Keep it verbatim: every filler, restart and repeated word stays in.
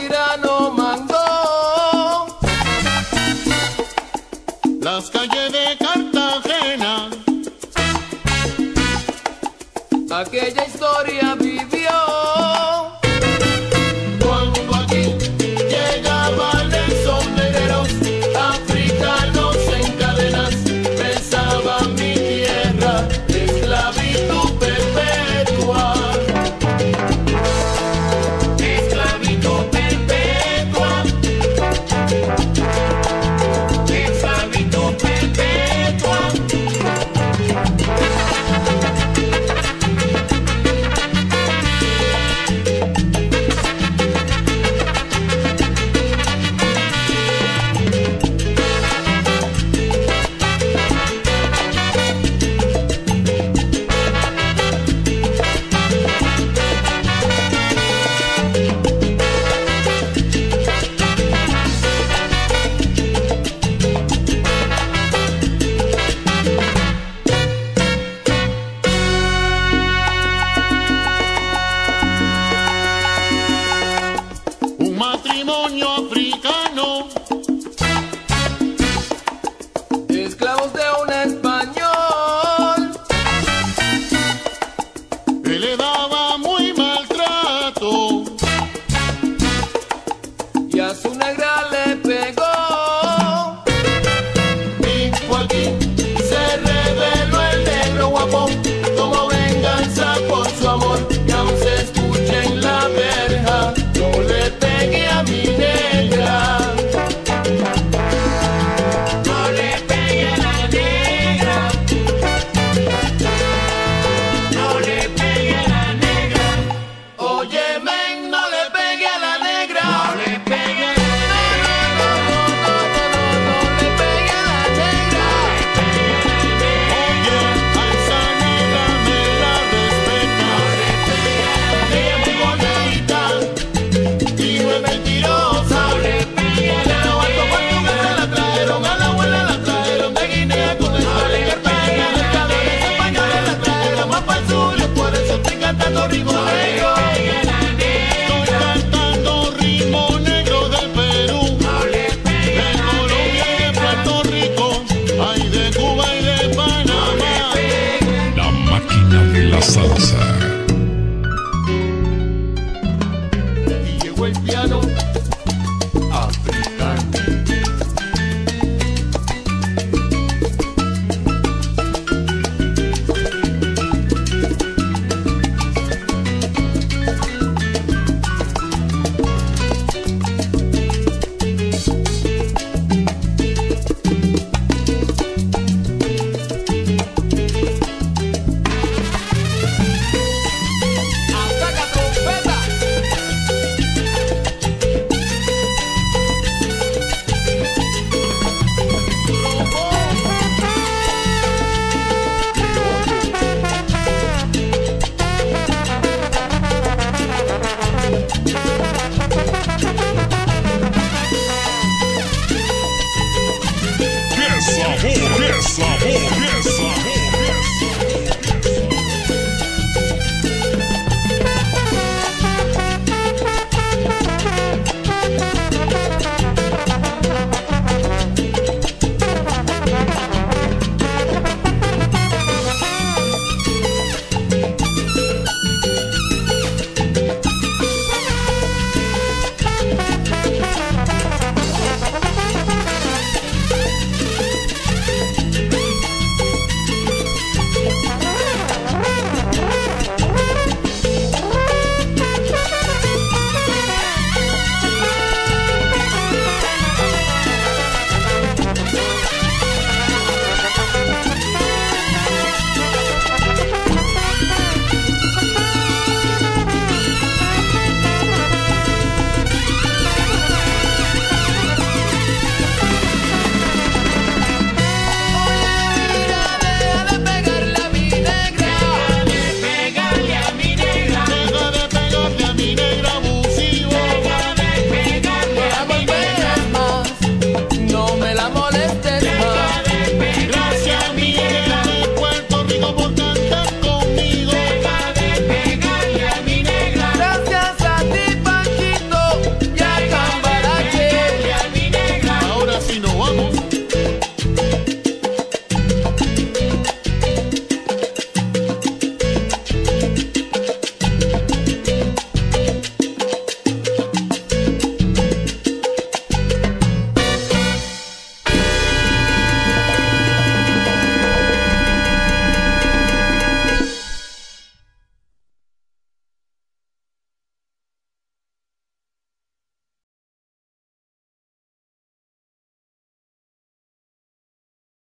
tirano mandó. Las calles de Cartagena, aquella historia vivió. Cuando aquí llegaban esos negreros africanos en cadenas, besaban mi tierra, esclavitud perpetua. Esclavitud perpetua. Esclavitud perpetua. Un matrimonio africano, Esclavos de un español. él le daba muy maltrato. Y a su negra le pegó. Y fue aquí, se reveló el negro guapo, como venganza por su amor. Y aún se escucha en la verja, no le pegué a mi negra. No le pegué a la negra. No le pegué a la negra. Oye, men, no le pegué a la negra. No le pegué a la negra. No, no, no, no, no, no le pegué a la negra. Oye, a esa negra me la respeta. Ella es muy bonita y no es mentirosa. Pero algo portuguesa la trajeron, a la abuela la trajeron de Guinea con el sol en Cartagena. Pescadores españoles la trajeron más para el sur y por eso estoy cantando ritmo negro. Estoy cantando ritmo negro del Perú, de Colombia y de Puerto Rico, ay, de Cuba y de Panamá. La máquina de la salsa. Y llegó el piano